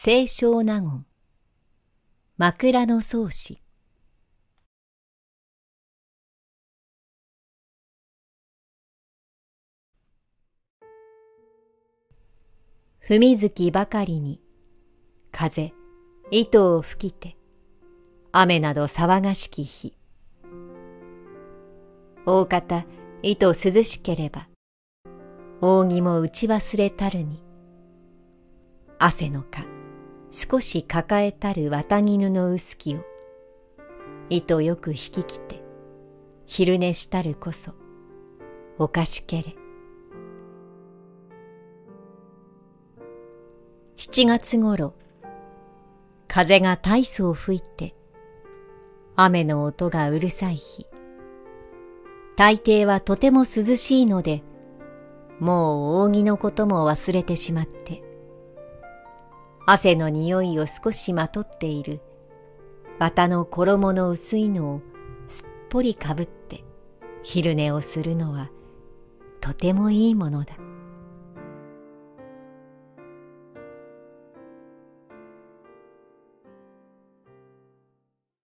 清少納言枕草子。文月ばかりに風糸を吹きて雨など騒がしき日。大方糸涼しければ扇も打ち忘れたるに、汗のか少し抱えたる綿絹の薄きを糸よく引ききて昼寝したるこそおかしけれ。7月ごろ、風が大層吹いて雨の音がうるさい日。大抵はとても涼しいので、もう扇のことも忘れてしまって、汗の匂いを少しまとっている綿の衣の薄いのをすっぽりかぶって昼寝をするのはとてもいいものだ。